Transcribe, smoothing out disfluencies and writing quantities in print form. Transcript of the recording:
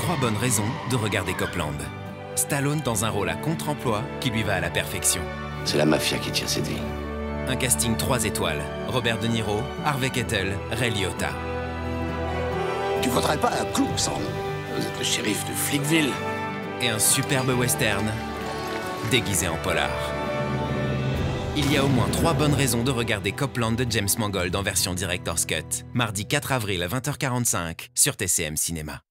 3 bonnes raisons de regarder Copland. Stallone dans un rôle à contre-emploi qui lui va à la perfection. C'est la mafia qui tient cette ville. Un casting 3 étoiles. Robert De Niro, Harvey Keitel, Ray Liotta. Tu voudrais pas un clou sans nom? Vous êtes le shérif de Flickville. Et un superbe western déguisé en polar. Il y a au moins 3 bonnes raisons de regarder Copland de James Mangold en version Director's Cut. Mardi 4 avril à 20h45 sur TCM Cinéma.